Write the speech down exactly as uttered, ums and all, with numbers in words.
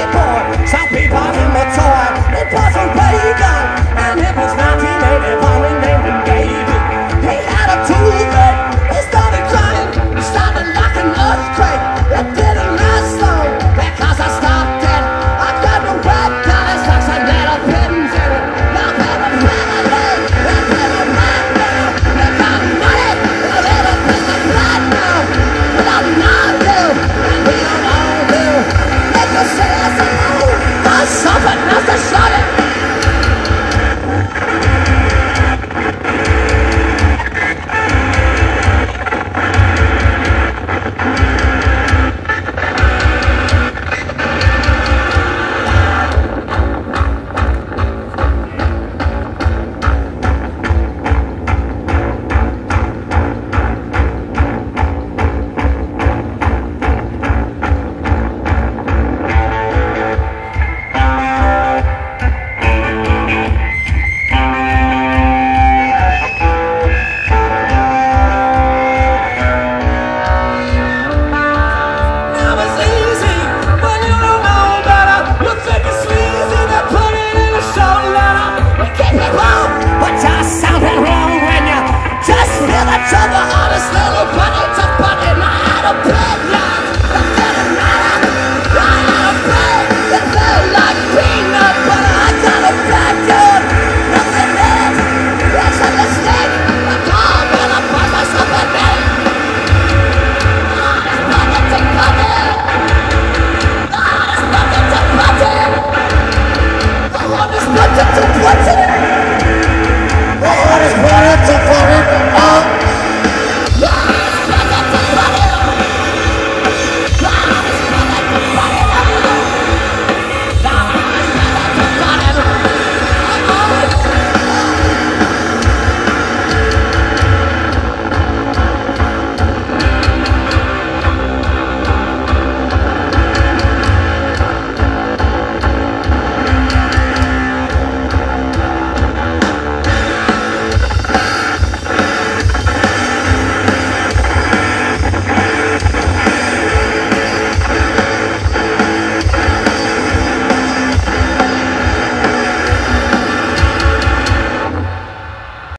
boy. Some people in the toy. It wasn't Reagan, and it was nineteen eighty-one. We named him Davy. He had a toothache. He started crying. He started like an earthquake. It didn't last long because I stopped it. I got the red colors like some little pins in it. Now they're a family. They're living right now. They got money. They're living in the blood now. We don't know you, and we don't own you. Make us say us a move. There's something else to show you. Trouble, honest little bunny to bunny, my out of bed.